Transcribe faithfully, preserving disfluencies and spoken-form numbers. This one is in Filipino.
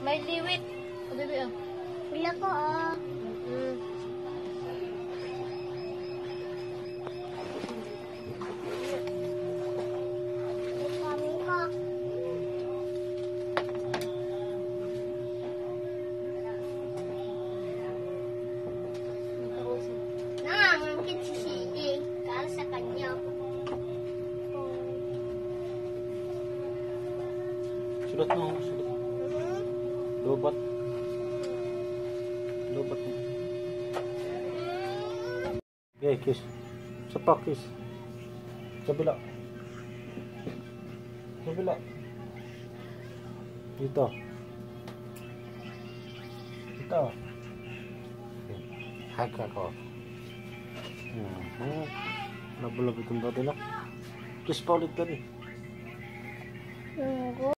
May liwit. O, bebe, oh. Wala ko, ah. Mm. Kami ko. Nangangangkit si Sidi. Kala sa kanya. Sulat mo, sulat. Lobat. Lobat mo. Okay, kiss. Sapak, kiss. Kabila. Kabila. Dito. Dito. Okay. Hag ako. Hmm. Labulab itong dati na. Kiss pa ulit ka rin. Tunggu.